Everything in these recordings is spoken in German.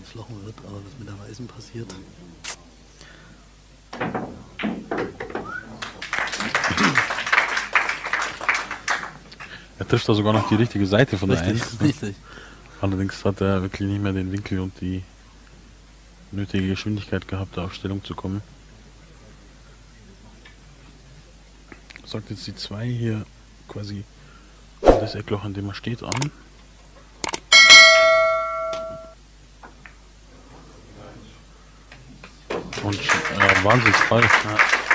entflochen wird, aber was mit der Weißen passiert. Er trifft da sogar noch die richtige Seite von der 1. Richtig. Allerdings hat er wirklich nicht mehr den Winkel und die nötige Geschwindigkeit gehabt, da auf Stellung zu kommen. Sagt jetzt die 2 hier quasi das Eckloch, an dem er steht, an. Und Wahnsinnsball. Ja.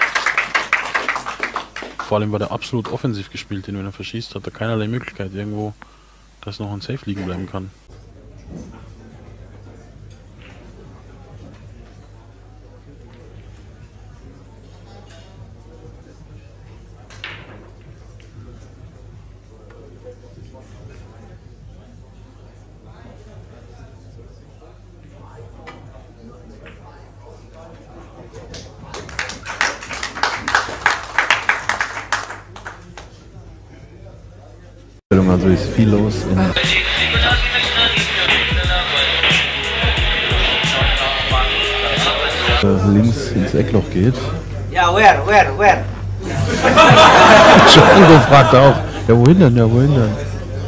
Vor allem war der absolut offensiv gespielt, den wenn er verschießt, hat er keinerlei Möglichkeit irgendwo, dass noch ein Safe liegen bleiben kann. Also ist viel los in links ins Eckloch geht. Ja, where? Django fragt auch. Ja, wohin denn? Ja, wohin denn?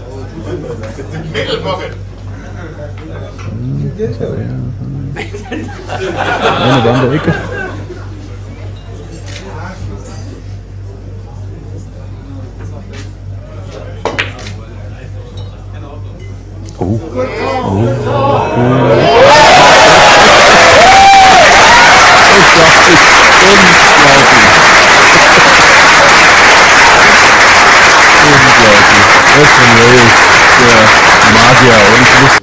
Eine war an der Ecke. Der Magier und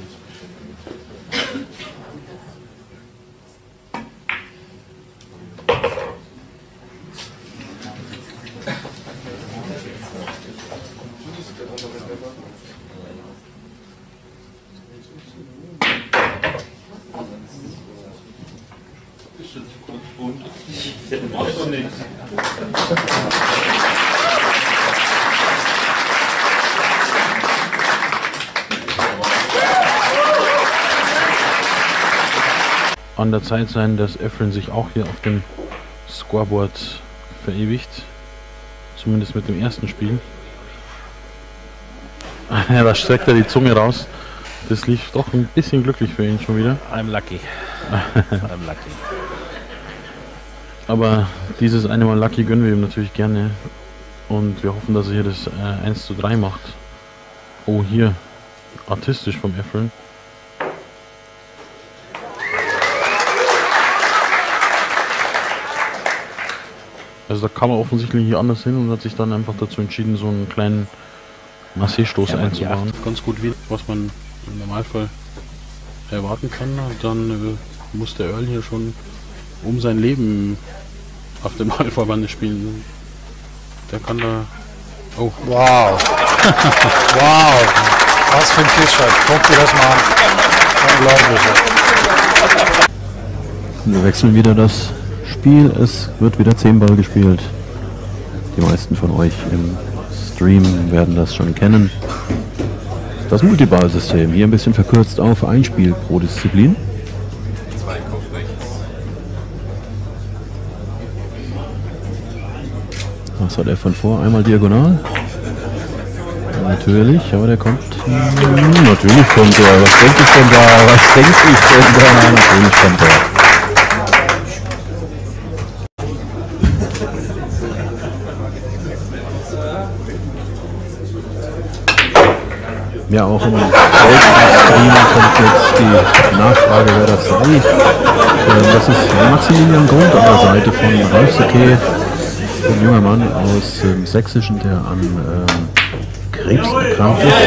an der Zeit sein, dass Efren sich auch hier auf dem Scoreboard verewigt. Zumindest mit dem ersten Spiel. Ja, da streckt er die Zunge raus. Das lief doch ein bisschen glücklich für ihn schon wieder. I'm lucky. I'm lucky. Aber dieses eine Mal Lucky gönnen wir ihm natürlich gerne. Und wir hoffen, dass er hier das 1:3 macht. Oh, hier. Artistisch vom Efren. Also da kam er offensichtlich hier anders hin und hat sich dann einfach dazu entschieden, so einen kleinen Massé-Stoß einzubauen. Ganz gut wieder, was man im Normalfall erwarten kann. Und dann muss der Earl hier schon um sein Leben auf dem Ballverband spielen. Der kann da... Oh. Wow. Wow. Was für ein Kiss-Shot. Guck dir das mal an. Unglaublich. Wir wechseln wieder das Spiel. Es wird wieder 10 Ball gespielt. Die meisten von euch im Stream werden das schon kennen. Das Multiball-System, hier ein bisschen verkürzt auf ein Spiel pro Disziplin. Was hat er von vor? Einmal diagonal. Natürlich, aber der kommt... natürlich kommt er. Was denke ich denn da? Was denke ich denn da? Natürlich kommt er. Ja, auch im deutschen Stream kommt jetzt die Nachfrage, wer das sei. Das ist Maximilian Grund an der Seite von Ralf Secke, ein junger Mann aus dem Sächsischen, der an Krebs erkrankt ist.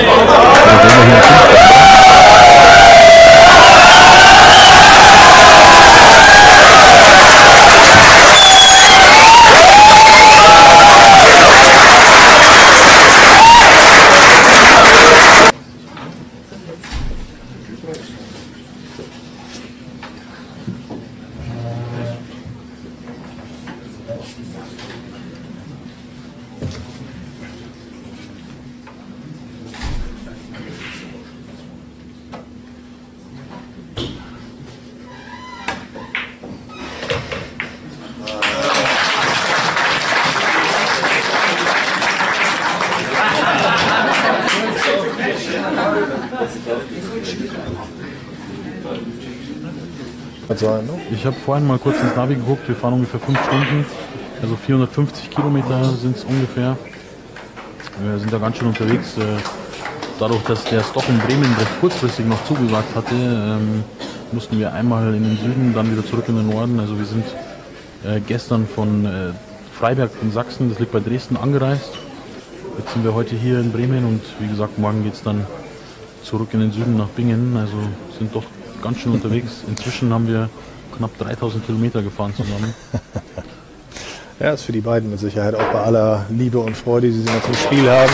Sein, ne? Ich habe vorhin mal kurz ins Navi geguckt, wir fahren ungefähr 5 Stunden, also 450 Kilometer sind es ungefähr. Wir sind da ganz schön unterwegs. Dadurch, dass der Stop in Bremen recht kurzfristig noch zugesagt hatte, mussten wir einmal in den Süden, dann wieder zurück in den Norden. Also wir sind gestern von Freiberg in Sachsen, das liegt bei Dresden, angereist. Jetzt sind wir heute hier in Bremen und wie gesagt, morgen geht es dann zurück in den Süden nach Bingen. Also sind doch ganz schön unterwegs. Inzwischen haben wir knapp 3000 Kilometer gefahren zusammen. Ja, ist für die beiden mit Sicherheit auch bei aller Liebe und Freude, die sie noch zum Spiel haben.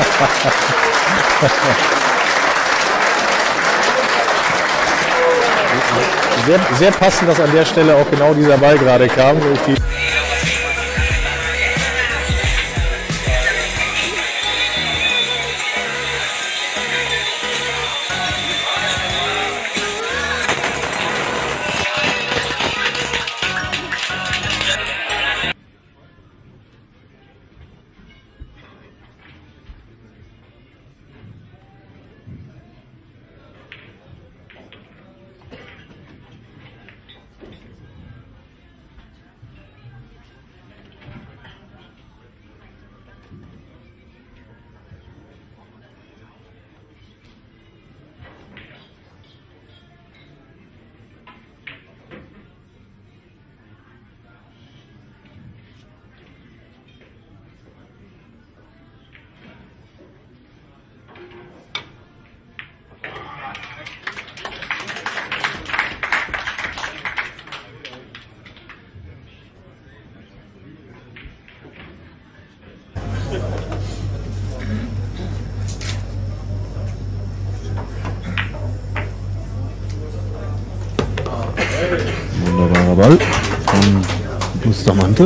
Sehr, sehr passend, dass an der Stelle auch genau dieser Ball gerade kam. Durch die Wunderbarer Ball von Bustamante.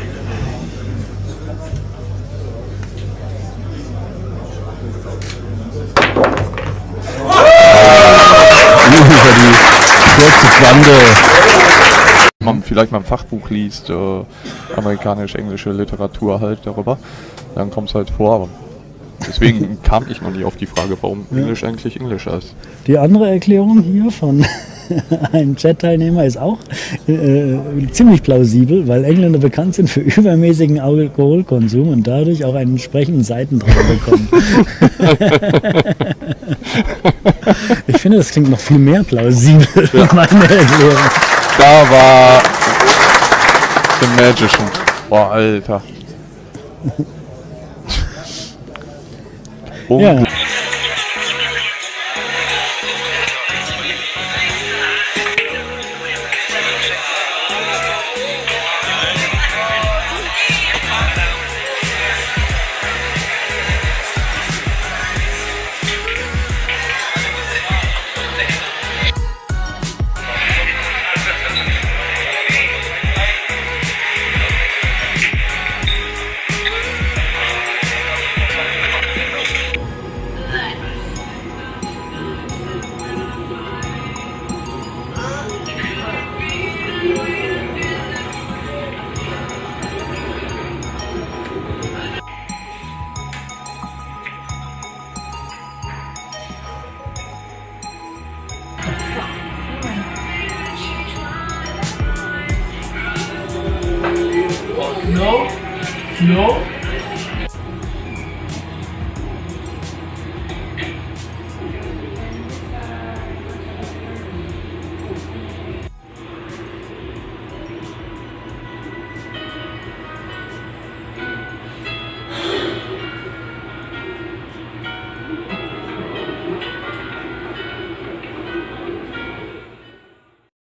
Über die kurze Flanke. Man vielleicht mal ein Fachbuch liest, amerikanisch-englische Literatur halt darüber, dann kommt es halt vor. Aber deswegen kam ich noch nie auf die Frage, warum Englisch eigentlich Englisch heißt. Die andere Erklärung hier von einem Chat-Teilnehmer ist auch ziemlich plausibel, weil Engländer bekannt sind für übermäßigen Alkoholkonsum und dadurch auch einen entsprechenden Seitendrang bekommen. Ich finde, das klingt noch viel mehr plausibel, ja. Meine Erklärung. Da war The Magician. Boah, Alter. Ja. No.